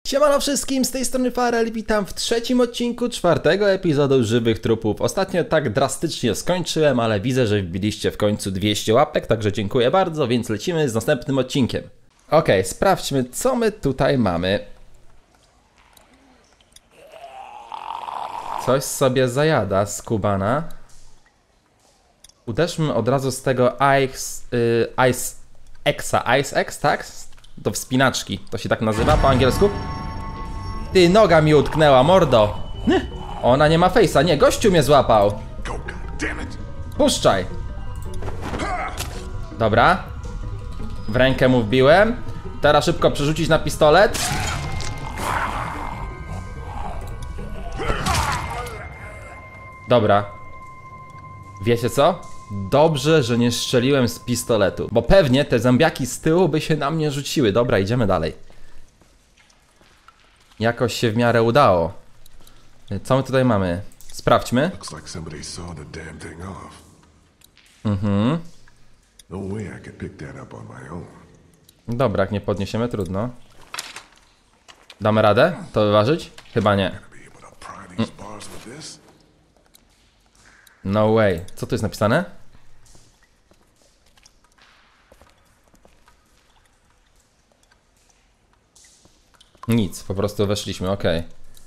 Siemano wszystkim, z tej strony Farel, witam w trzecim odcinku czwartego epizodu Żywych Trupów. Ostatnio tak drastycznie skończyłem, ale widzę, że wbiliście w końcu 200 łapek, także dziękuję bardzo, więc lecimy z następnym odcinkiem. Okej, sprawdźmy, co my tutaj mamy. Coś sobie zajada skubana. Uderzmy od razu z tego Ice X, tak? Do wspinaczki, to się tak nazywa po angielsku. Ty, noga mi utknęła, mordo. Ona nie ma fejsa, nie, gościu mnie złapał. Puszczaj. Dobra. W rękę mu wbiłem. Teraz szybko przerzucić na pistolet. Dobra. Wiecie co? Dobrze, że nie strzeliłem z pistoletu, bo pewnie te zombiaki z tyłu by się na mnie rzuciły. Dobra, idziemy dalej. Jakoś się w miarę udało. Co my tutaj mamy? Sprawdźmy. Dobra, jak nie podniesiemy, trudno. Damy radę to wyważyć? Chyba nie. No way. Co tu jest napisane? Nic, po prostu weszliśmy, okej.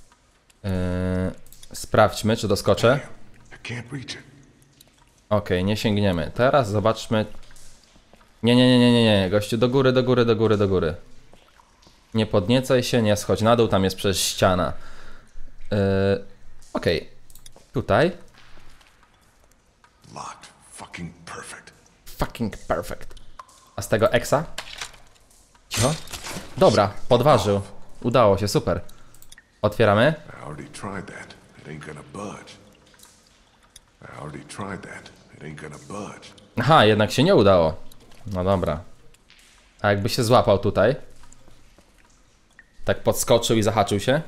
Sprawdźmy, czy doskoczę. Okej, nie sięgniemy. Teraz zobaczmy. Nie, gościu, do góry. Nie podniecaj się, nie schodź na dół, tam jest przecież ściana. Okej. Tutaj. Fucking perfect. A z tego Exa? Cicho. Dobra, podważył. Udało się, super. Otwieramy. Aha, jednak się nie udało. No dobra. A jakby się złapał tutaj? Tak podskoczył i zahaczył się?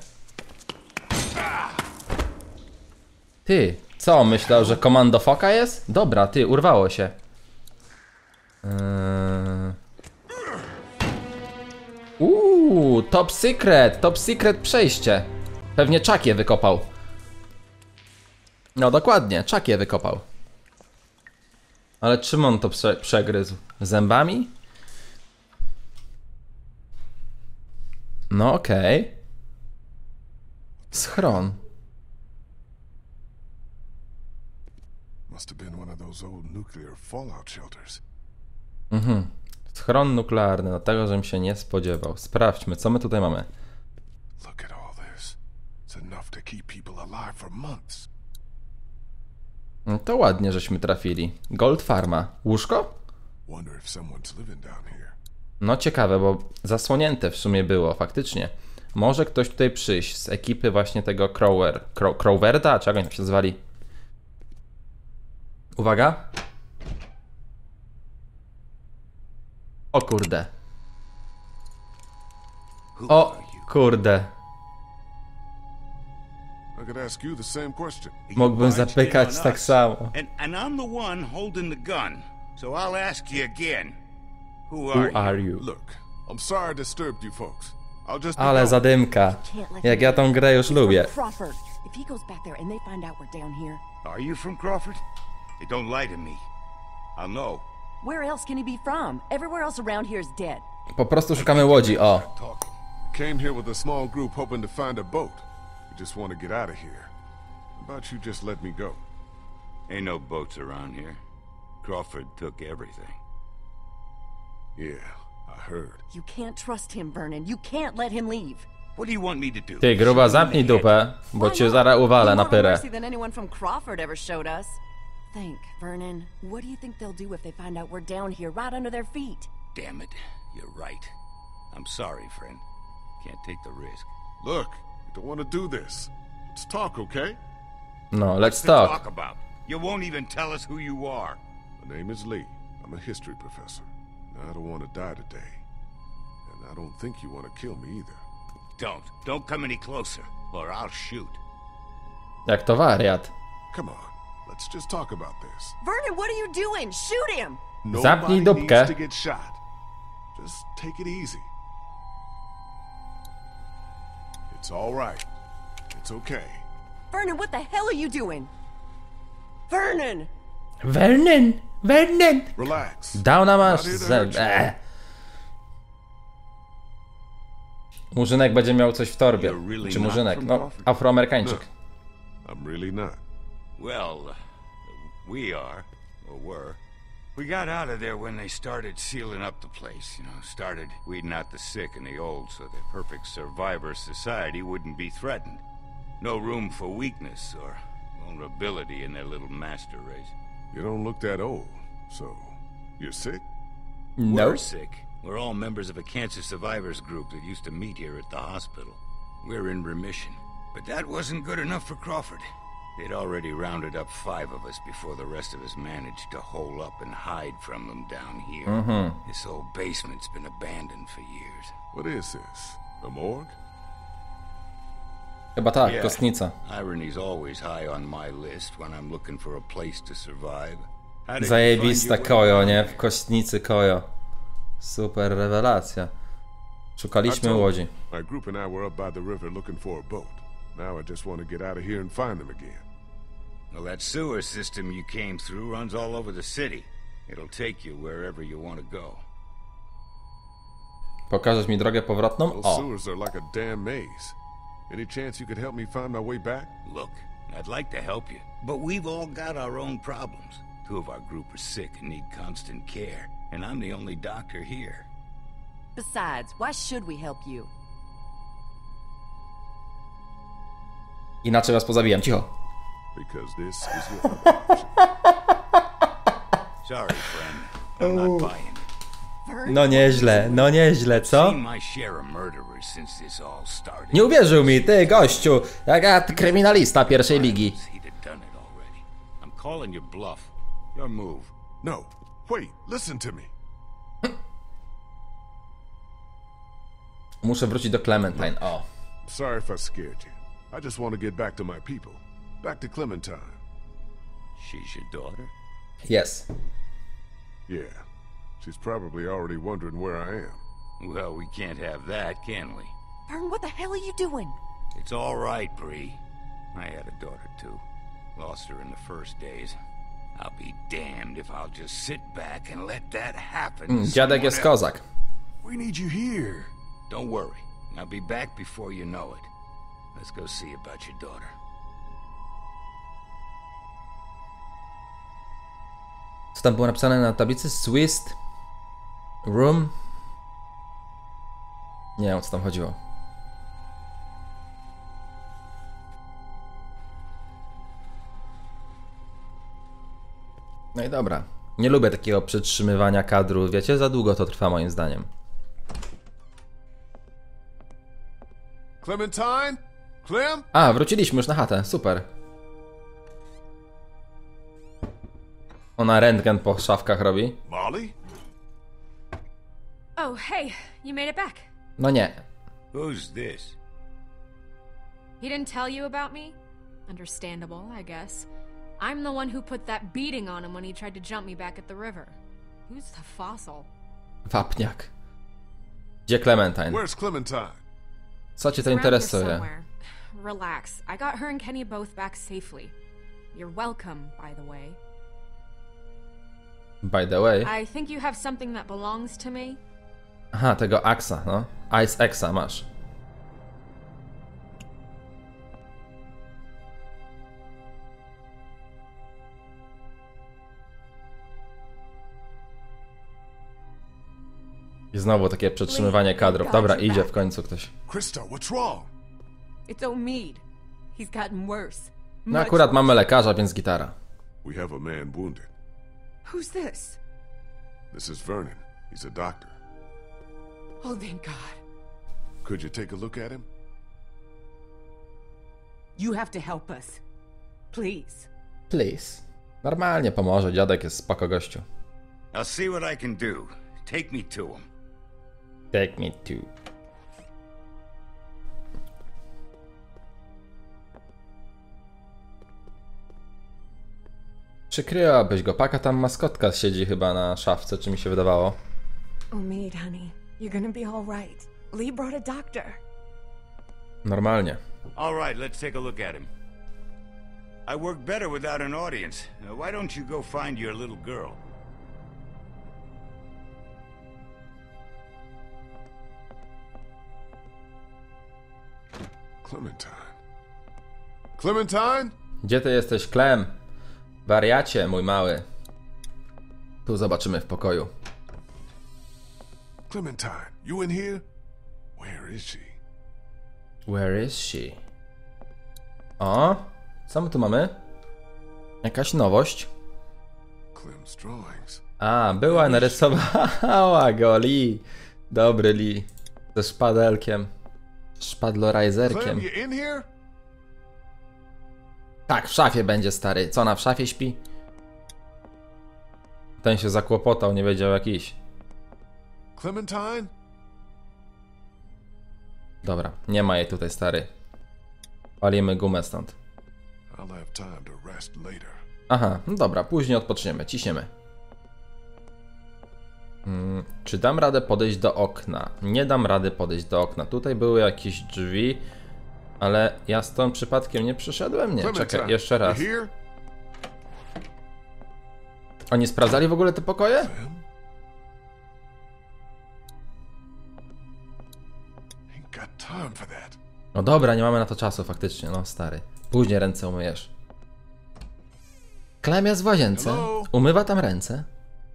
Ty, co? Myślał, że komando foka jest? Dobra, ty, urwało się. Top secret przejście. Pewnie Chuck je wykopał. No dokładnie, Chuck je wykopał. Ale czym on to przegryzł? Zębami? No okej. Schron. Schron nuklearny, no tego, żebym się nie spodziewał. Sprawdźmy, co my tutaj mamy. No to ładnie, żeśmy trafili. Gold Farma. Łóżko? No ciekawe, bo zasłonięte w sumie było, faktycznie. Może ktoś tutaj przyjść z ekipy właśnie tego Crowerda, czy jak oni się zwali? Uwaga. O kurde. O kurde. Mógłbym zapykać tak samo. Who are you? Ale zadymka. Jak ja tą grę już lubię. Are you from Crawford? Hey, don't lie to me. I'll know. Where else can he be from? Everywhere else around here is dead. Po prostu szukamy łodzi, o. Came here with a small group hoping to find a boat. We just want to get out of here. How about you just let me go? Ain't no boats around here. Crawford took everything. Yeah, I heard. You can't trust him, Vernon. You can't let him leave. What do you want me to do? Ty, gruba, zamknij dupę, bo cię zaraz uwalę na pyrę. Than anyone from Crawford ever showed us. Think, Vernon. What do you think they'll do if they find out we're down here, right under their feet? Damn it, you're right. I'm sorry, friend. Can't take the risk. Look, we don't want to do this. Let's talk, okay? No, let's To talk. talk about. You won't even tell us who you are. My name is Lee. I'm a history professor. I don't want to die today. And I don't think you want to kill me either. Don't come any closer, or I'll shoot. Jak to wariat. Come on, let's just talk about this. Vernon, what are you doing? Shoot him! Zapnij Nobody dupkę. needs to get shot. Just take it easy. It's all right. It's okay. Vernon, what the hell are you doing? Vernon! Vernon! Vernon! Relax. Downa masz. Not here to hurt you. Murzynek będzie miał coś w torbie. You're really Czy not murzynek? from No, Crawford? afroamerykańczyk. I'm really not. Well, we are, or were. We got out of there when they started sealing up the place, started weeding out the sick and the old so the perfect survivor society wouldn't be threatened. No room for weakness or vulnerability in their little master race. You don't look that old, so you're sick? No. We're sick. We're all members of a cancer survivors group that used to meet here at the hospital. We're in remission. But that wasn't good enough for Crawford. They'd already rounded up 5 of us before the rest of us managed to hole up and hide from them down here. This old basement's been abandoned for years. What is this? A morgue? Chyba tak, Yeah. kostnica. Irony's always high on my list when I'm looking for a place to survive. How did you Zajebista find your way Kojo, out nie? there? W kostnicy Kojo. Super rewelacja. Szukaliśmy łodzi. My group and I were up by the river looking for a boat. Now I just want to get out of here and find them again. Well, that sewer system you came through runs all over the city. It'll take you wherever you want to go. Pokażesz mi drogę powrotną? Those O, sewers are like a damn maze. Any chance you could help me find my way back? Look, I'd like to help you, but we've all got our own problems. 2 of our group are sick and need constant care, and I'm the only doctor here. Besides, why should we help you? inaczej was pozabijam, cicho. Because this is your other option. Sorry, friend. I'm not buying it. Vernon? No nieźle, co? Seen my share of murderers since this all started. Nie uwierzył mi, ty gościu, jaka kryminalista pierwszej ligi. He'd have done it already. I'm calling your bluff. Your move. No, wait, listen to me. Muszę wrócić do Clementine, o. I'm sorry if I scared you. I just want to get back to my people. Back to Clementine. She's your daughter? Yes. Yeah. She's probably already wondering where I am. Well, we can't have that, can we? Vern, what the hell are you doing? It's all right, Bree. I had a daughter, too. Lost her in the first days. I'll be damned if I'll just sit back and let that happen. to Dziadek jest someone else. kozak. We need you here. Don't worry. I'll be back before you know it. Let's go see about your daughter. Co tam było napisane na tablicy? Swiss Room? Nie wiem, o co tam chodziło. No i dobra. Nie lubię takiego przetrzymywania kadru, wiecie? Za długo to trwa moim zdaniem. Clementine? Clem? A, wróciliśmy już na chatę, super. Ona rentgen po szafkach robi. Molly? Oh, hey, you made it back. No nie. Who's this? He didn't tell you about me? Understandable, I guess. I'm the one who put that beating on him when he tried to jump me back at the river. Who's the fossil? Wapniak. Gdzie Clementine? Where's Clementine? Co cię to Around here interesuje? somewhere. Relax. I got her and Kenny both back safely. You're welcome, by the way. By the way. I think you have something that belongs to me. Aha, tego Axa, no. Ice Axa masz. I znowu takie przetrzymywanie kadrów. Dobra, idzie w końcu ktoś. Krista, what's wrong? It's Omid. He's gotten worse. No Much akurat worse. mamy lekarza, więc gitara. We have a man wounded. Who's this? This is Vernon. He's a doctor. Oh, thank God. Could you take a look at him? You have to help us. Please. Please. Normalnie pomoże, dziadek jest spoko gościu. I'll see what I can do. Take me to him. Take me to. Przykryłabyś go, paka tam maskotka siedzi chyba na szafce, czy mi się wydawało. Omid, honey. You're gonna be all right. Lee brought a doctor. Normalnie. All right, let's take a look at him. I work better without an audience. Why don't you go find your little girl? Clementine. Clementine? Gdzie ty jesteś, Clem? Wariacie, mój mały. Tu zobaczymy w pokoju. Clementine, you in here? Where is she? Where is she? O, co my tu mamy? Jakaś nowość. Clem's drawings. A, była narysowała go Lee. Dobry Lee. Ze szpadelkiem. Szpadlorajzerkiem. Clem, you in here? Tak, w szafie będzie, stary. Co, ona w szafie śpi? Ten się zakłopotał, nie wiedział jak iść. Clementine? Dobra, nie ma jej tutaj, stary. Palimy gumę stąd. I'll have time to rest later. Aha, no dobra, później odpoczniemy, ciśniemy. Czy dam radę podejść do okna? Nie dam rady podejść do okna. Tutaj były jakieś drzwi, ale ja stąd przypadkiem nie przyszedłem? Nie, czekaj, jeszcze raz. You here? Oni sprawdzali w ogóle te pokoje? Clem? Ain't got time for that. No dobra, nie mamy na to czasu faktycznie, no stary. Później ręce umyjesz. Clem jest w łazience. Hello? Umywa tam ręce.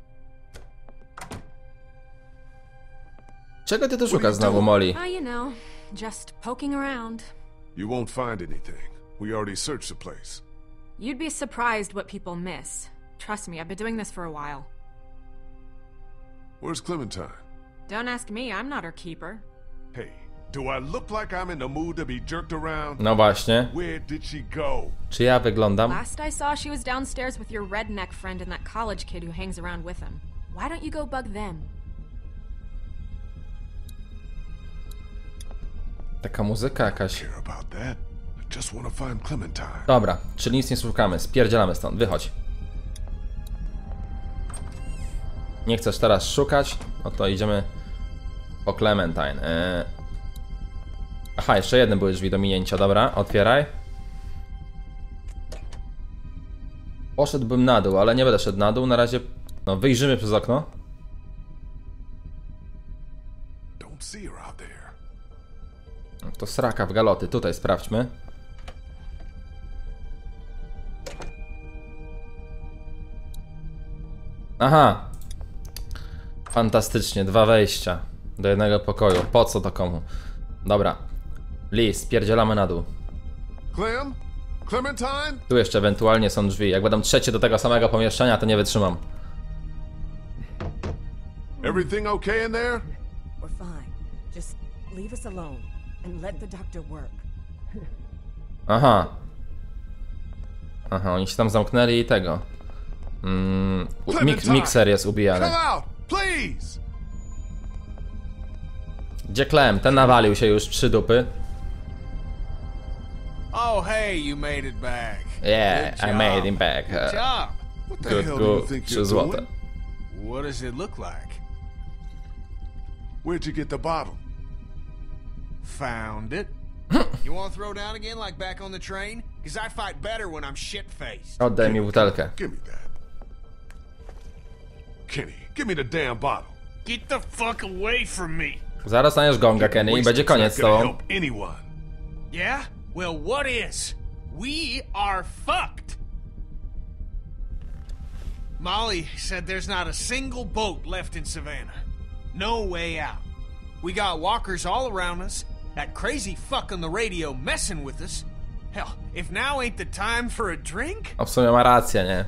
Czego ty tu szukasz znowu, Molly? You know, just poking around. You won't find anything. We already searched the place. You'd be surprised what people miss. Trust me, I've been doing this for a while. Where's Clementine? Don't ask me, I'm not her keeper. Hey, do I look like I'm in the mood to be jerked around? No właśnie. Where did she go? Czy ja wyglądam? Last I saw, she was downstairs with your redneck friend and that college kid who hangs around with him. Why don't you go bug them? Taka muzyka jakaś. Care about that. I just want to find Clementine. Dobra, czyli nic nie szukamy. Spierdzielamy stąd, wychodź. Nie chcesz teraz szukać? No to idziemy po Clementine. Aha, jeszcze jedne były drzwi do minięcia. Dobra, otwieraj. Poszedłbym na dół, ale nie będę szedł na dół. Na razie, no, wyjrzymy przez okno. Don't see her out there. No, to sraka w galoty. Tutaj sprawdźmy. Aha. Fantastycznie, 2 wejścia do jednego pokoju. Po co to komu? Dobra. Lee, spierdzielamy na dół. Clem? Clementine? Tu jeszcze ewentualnie są drzwi. Jak będą trzecie do tego samego pomieszczenia, to nie wytrzymam. Everything okay in there? We're fine. Just leave us alone and let the doctor work. Aha. Aha, oni się tam zamknęli i tego. Mikser jest ubijany. Come out, please! Gdzie Clem? Ten nawalił się już 3 dupy. Oh, hey, you made it back. Yeah, Good I job. made him back. Good job. What the Good, hell do you good. think 3 you're złote. doing? What does it look like? Where'd you get the bottle? Found it. You want to throw down again like back on the train? Because I fight better when I'm shit-faced. Oddaj mi butelkę. Give me that. Kenny, give me the damn bottle. Get the fuck away from me. Zaraz staniesz gonga, Kenny, i będzie koniec z tobą. Help anyone. Yeah? Well, what is? We are fucked. Molly said there's not a single boat left in Savannah. No way out. We got walkers all around us, that crazy fuck on the radio messing with us. Hell, if now ain't the time for a drink? No w sumie ma rację, nie?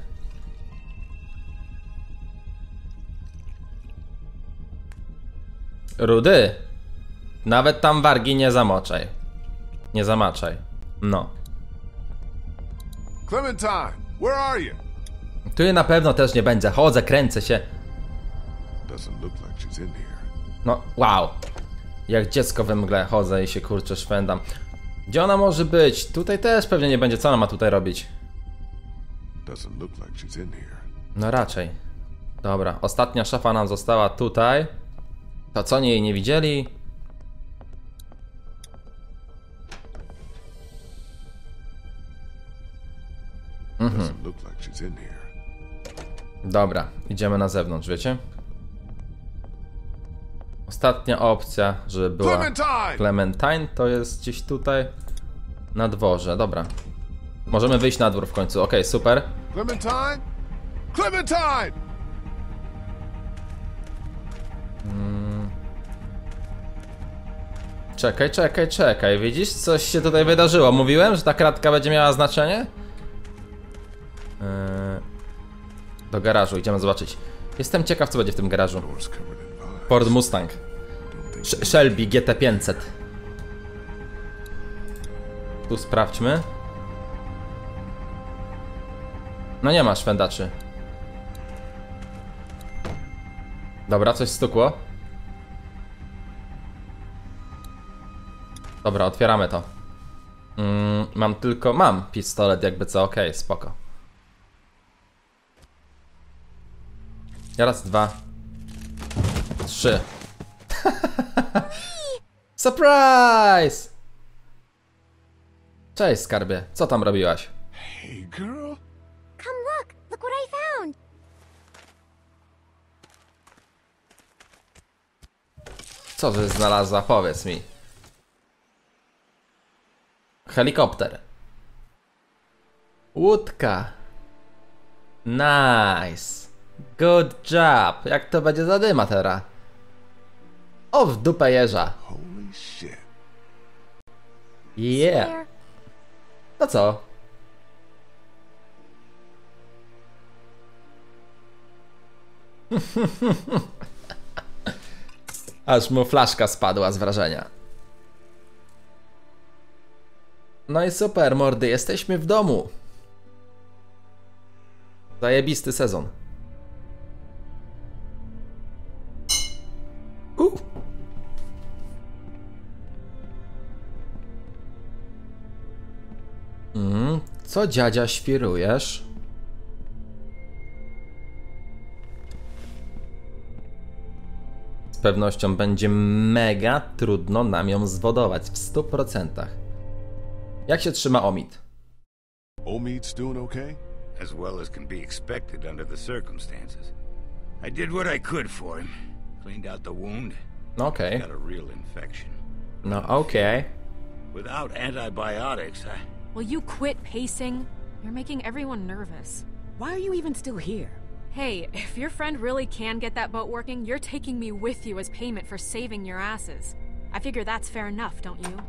Rudy. Nawet tam wargi nie zamoczaj. Nie zamaczaj. No. Clementine, where are you? Tu na pewno też nie będzie. Chodzę, kręcę się. Doesn't look like she's in here. No, wow. Jak dziecko we mgle chodzę i się kurczę szwendam. Gdzie ona może być? Tutaj też pewnie nie będzie. Co ona ma tutaj robić? Doesn't look like she's in here. No raczej. Dobra, ostatnia szafa nam została tutaj. To co, oni jej nie widzieli? Doesn't look like she's in here. Dobra, idziemy na zewnątrz, wiecie? Ostatnia opcja, żeby była Clementine! Clementine, to jest gdzieś tutaj na dworze, dobra. Możemy wyjść na dwór w końcu, okej, super. Clementine? Clementine! Czekaj, widzisz? Coś się tutaj wydarzyło. Mówiłem, że ta kratka będzie miała znaczenie? Do garażu, idziemy zobaczyć. Jestem ciekaw, co będzie w tym garażu. Door's covered in vines. Ford Mustang. Shelby GT500. Tu sprawdźmy. No nie ma szwendaczy. Dobra, coś stukło. Dobra, otwieramy to. Mam pistolet, jakby co, okej, spoko. Raz, 2, 3. Surprise! Cześć, skarbie. Co tam robiłaś? Hey, girl. Come look! Look what I found! Co żeś znalazła? Powiedz mi. Helikopter. Łódka. Nice. Good job. Jak to będzie zadyma teraz? O, w dupę jeża. Holy shit. Yeah. There. To co? Aż mu flaszka spadła z wrażenia. No i super, mordy, jesteśmy w domu. Zajebisty sezon. Co dziadzia świrujesz? Z pewnością będzie mega trudno nam ją zwodować w 100%. Jak się trzyma Omid? Omid's doing okay? As well as can be expected under the circumstances. I did what I could for him. Cleaned out the wound. No okej. Got a real infection. No okej. Without antibiotics, Will you quit pacing? You're making everyone nervous. Why are you even still here? Hey, if your friend really can get that boat working, you're taking me with you as payment for saving your asses. I figure that's fair enough, don't you?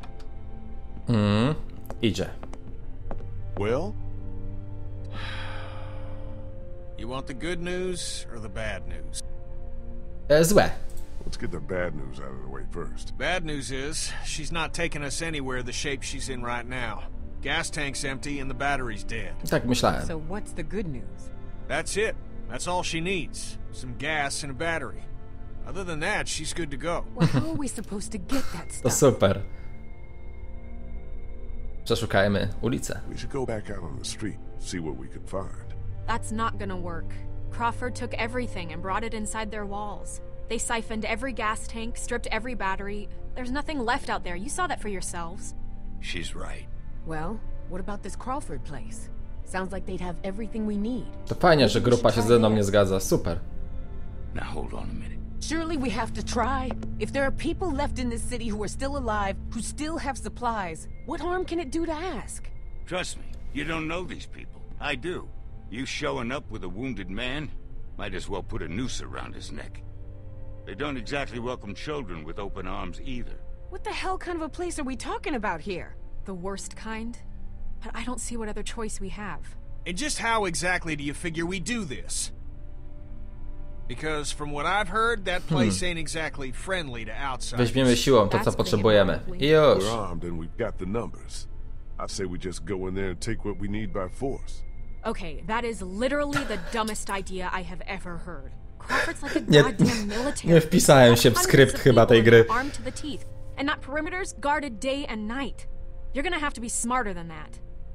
Idzie. Well, You want the good news or the bad news? Złe. let's get the bad news out of the way first. Bad news is, she's not taking us anywhere the shape she's in right now. Gas tank's empty and the battery's dead. Tak myślałem. So what's the good news? That's it. That's all she needs. Some gas and a battery. Other than that, she's good to go. Well, how are we supposed to get that To stuff? super. Przeszukajmy ulicę. We should go back out on the street, see what we can find. That's not gonna work. Crawford took everything and brought it inside their walls. They siphoned every gas tank, stripped every battery. There's nothing left out there. You saw that for yourselves. she's right. Well, what about this Crawford place? Sounds like they'd have everything we need. To fajnie, że grupa się ze mną nie zgadza. Super. Now hold on a minute. Surely we have to try. If there are people left in this city who are still alive, who still have supplies, what harm can it do to ask? Trust me, you don't know these people. I do. You showing up with a wounded man? Might as well put a noose around his neck. They don't exactly welcome children with open arms either. What the hell kind of a place are we talking about here? The worst kind? But I don't see what other choice we have. And just how exactly do you figure we do this? Because from what I've heard, that place ain't exactly friendly to outsiders. Weźmiemy siłą to, co potrzebujemy. I już. We're armed and we've got the numbers. I say we just go in there and take what we need by force. Okay, that is literally the dumbest idea I have ever heard. Crawford's like a Nie- goddamn military. nie wpisałem się w Hundreds skrypt of chyba tej people gry. Armed to the teeth, and not perimeters guarded day and night. You're gonna have to be smarter than that.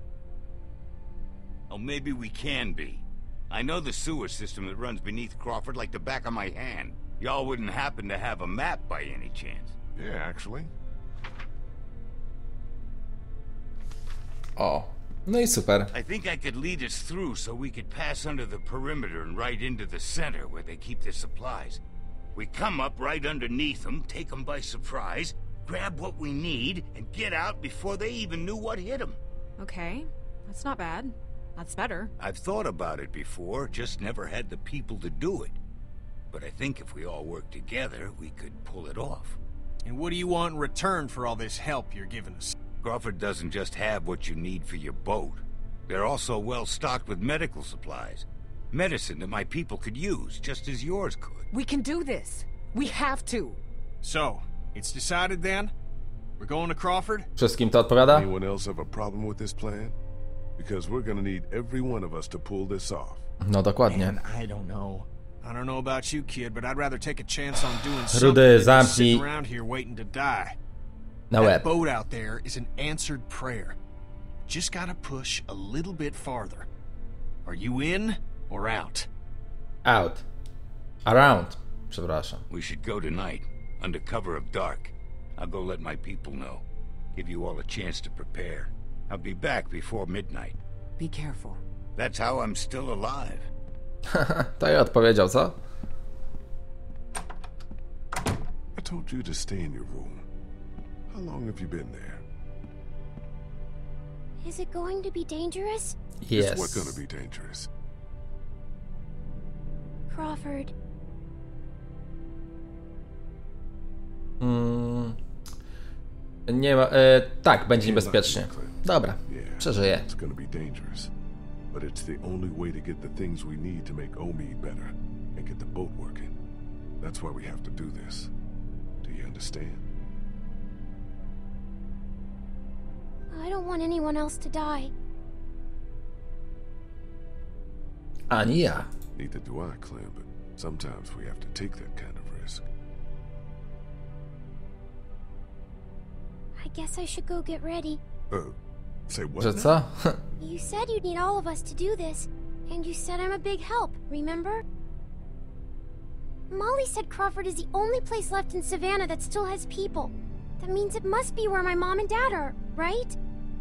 Oh, maybe we can be. I know the sewer system that runs beneath Crawford like the back of my hand. Y'all wouldn't happen to have a map by any chance. Yeah, actually. O. No i super. I think I could lead us through so we could pass under the perimeter and right into the center where they keep their supplies. We come up right underneath them, take them by surprise, grab what we need, and get out before they even knew what hit them. Okay, that's not bad. That's better. I've thought about it before, just never had the people to do it. But I think if we all work together, we could pull it off. And what do you want in return for all this help you're giving us? Crawford doesn't just have what you need for your boat. They're also well stocked with medical supplies. Medicine that my people could use, just as yours could. We can do this. We have to. So, it's decided then? We're going to Crawford? Wszystkim to odpowiada? Anyone else have a problem with this plan? Because we're gonna need every one of us to pull this off. No dokładnie. Man, I don't know about you, kid, but I'd rather take a chance on doing Rudy, something than just zamknij sitting around here waiting to die. na That łeb. boat out there is an answered prayer. Just gotta push a little bit farther. Are you in or out? Out. Around. Przepraszam. We should go tonight, under cover of dark. I'll go let my people know. Give you all a chance to prepare. I'll be back before midnight. Be careful. That's how I'm still alive. To ja odpowiedział, co? I told you to stay in your room. How long have you been there? Is it going to be dangerous? It's what's Yes. gonna be dangerous. Crawford. Nie ma... tak, będzie niebezpiecznie. Dobra, przeżyję. It's gonna be dangerous. But it's the only way to get the things we need to make Omid better and get the boat working. That's why we have to do this. Do you understand? I don't want anyone else to die. Ani ja. Neither do I, Clem, but sometimes we have to take that kind of risk. I guess I should go get ready. Say what? Że now? co? You said you'd need all of us to do this, and you said I'm a big help, remember? Molly said Crawford is the only place left in Savannah that still has people. That means it must be where my mom and dad are, right?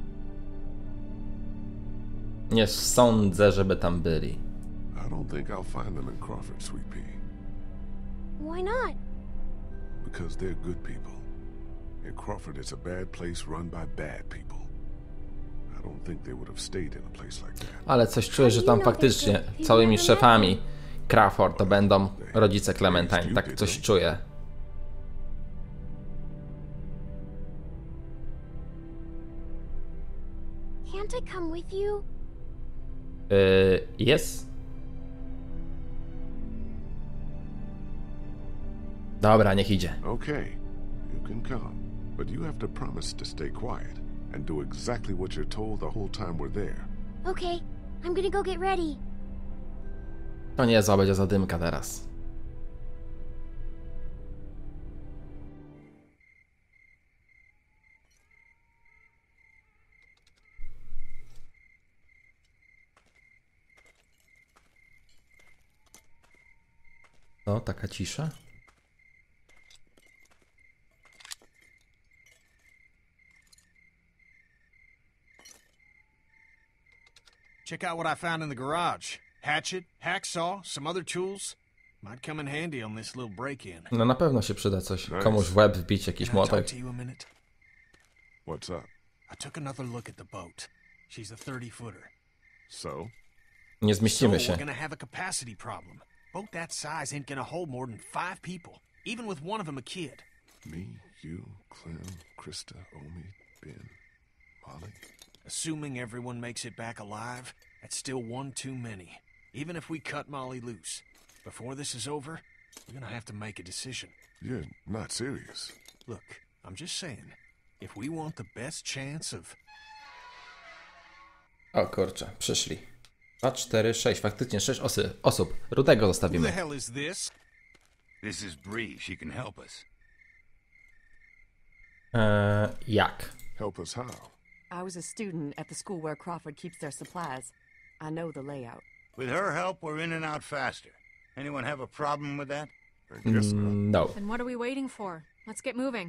Nie sądzę, żeby tam byli. I don't think I'll find them in Crawford, Sweet Pea. Why not? Because they're good people. And Crawford is a bad place run by bad people. I don't think they would have stayed in a place like that. Ale coś czuję, że tam faktycznie całymi szefami Crawford to będą rodzice Clementine. Tak coś czuję. Can't I come with you? Jest? Dobra, niech idzie. Okay, you can come. But you have to promise to stay quiet and do exactly what you're told the whole time we're there. Okay, I'm gonna go get ready. To niezła będzie zadymka teraz. O, taka cisza. Check out what I found in the garage. Hatchet, hacksaw, some other tools. Might come in handy on this little break-in. No na pewno się przyda coś. Nice. Komuś w łeb wbić jakiś Can I talk młotek. to you a minute? What's up? I took another look at the boat. She's a 30-footer. So? Nie zmieścimy We're się. gonna have a capacity problem. Boat that size ain't gonna hold more than 5 people, even with one of them a kid. Me, you, Clem, Krista, Omid, Ben, Molly. Assuming everyone makes it back alive, that's still one too many. Even if we cut Molly loose. Before this is over, we're gonna have to make a decision. You're not serious. Look, I'm just saying, if we want the best chance of... O kurczę, przyszli. 2, 4, 6. Faktycznie 6 osób. Rudego Who the zostawimy. hell is this? This is Bree. She can help us. Jak? Help us how? I was a student at the school where Crawford keeps their supplies. I know the layout. With her help, we're in and out faster. Anyone have a problem with that? I guess not. No. Then what are we waiting for? Let's get moving.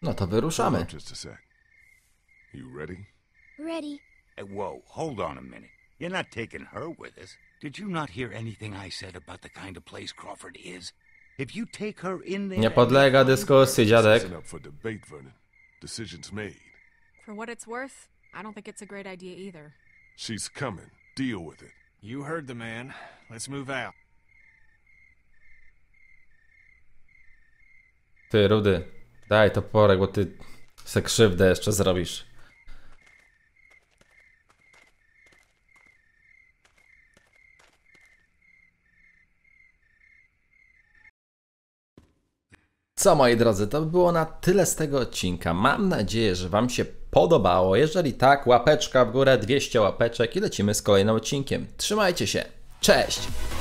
No to wyruszamy. Just a sec. You ready? Ready. Hey, whoa, hold on a minute. You're not taking her with us. Did you not hear anything I said about the kind of place Crawford is? If you take her in there... Nie podlega dyskusji, dziadek. This isn't up for debate, Vernon. Decision's made. For what it's worth, I don't think it's a great idea either. She's coming. Deal with it. You heard the man. Let's move out. Ty, Rudy, daj toporek, bo ty se krzywdę jeszcze zrobisz. Co, moi drodzy, to by było na tyle z tego odcinka. Mam nadzieję, że wam się podobało. Jeżeli tak, łapeczka w górę, 200 łapeczek i lecimy z kolejnym odcinkiem. Trzymajcie się. Cześć!